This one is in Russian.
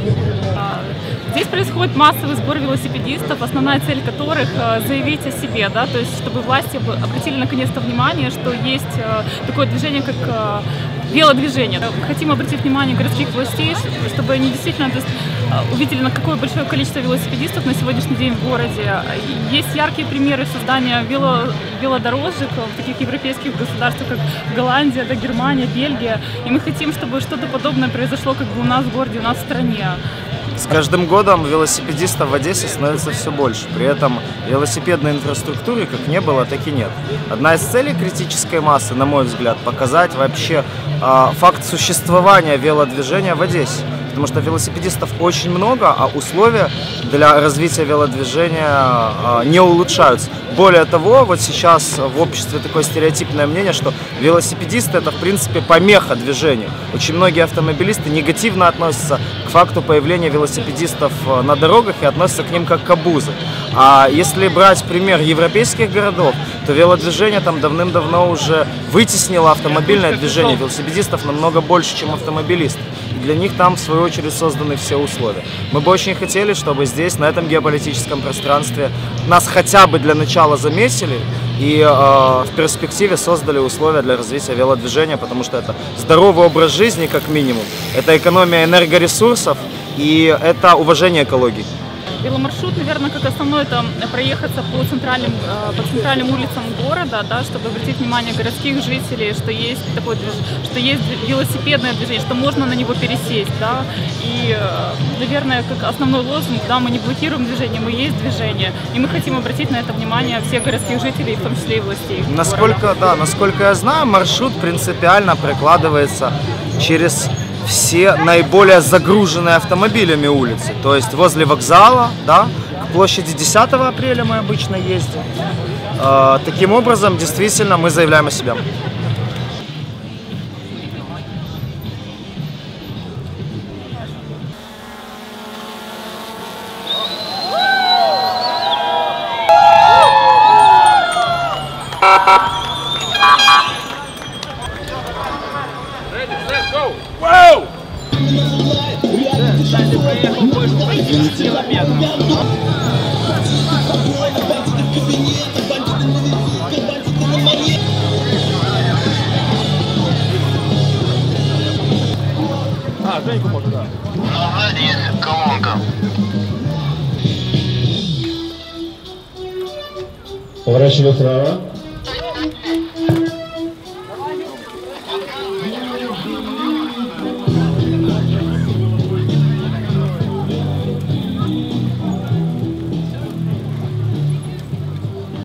Здесь происходит массовый сбор велосипедистов, основная цель которых заявить о себе, да, то есть чтобы власти обратили наконец-то внимание, что есть такое движение, как велодвижение. Хотим обратить внимание городских властей, чтобы они действительно увидели, на какое большое количество велосипедистов на сегодняшний день в городе. Есть яркие примеры создания велодорожек в таких европейских государствах, как Голландия, да, Германия, Бельгия. И мы хотим, чтобы что-то подобное произошло как бы у нас в городе, у нас в стране. С каждым годом велосипедистов в Одессе становится все больше. При этом велосипедной инфраструктуры как не было, так и нет. Одна из целей критической массы, на мой взгляд, показать вообще факт существования велодвижения в Одессе. Потому что велосипедистов очень много, а условия для развития велодвижения не улучшаются. Более того, вот сейчас в обществе такое стереотипное мнение, что велосипедисты — это в принципе помеха движению. Очень многие автомобилисты негативно относятся к факту появления велосипедистов на дорогах и относятся к ним как к обузы. А если брать пример европейских городов, то велодвижение там давным-давно уже вытеснило автомобильное движение. Велосипедистов намного больше, чем автомобилистов. И для них там, в свою очередь, созданы все условия. Мы бы очень хотели, чтобы здесь, на этом геополитическом пространстве, нас хотя бы для начала заметили и в перспективе создали условия для развития велодвижения, потому что это здоровый образ жизни, как минимум, это экономия энергоресурсов и это уважение экологии. Веломаршрут, наверное, как основной, это проехаться по центральным улицам города, да, чтобы обратить внимание городских жителей, что есть такое что есть велосипедное движение, что можно на него пересесть, да, и, наверное, как основной лозунг, да, мы не блокируем движение, мы есть движение, и мы хотим обратить на это внимание всех городских жителей, в том числе и властей. Насколько я знаю, маршрут принципиально прикладывается через все наиболее загруженные автомобилями улицы. То есть возле вокзала, да, к площади 10 апреля мы обычно ездим. Таким образом, действительно, мы заявляем о себе. Кстати, проехал больше 50 километров. Женьку можно, да. Ну, сзади есть колонка. Поворачивай вправо.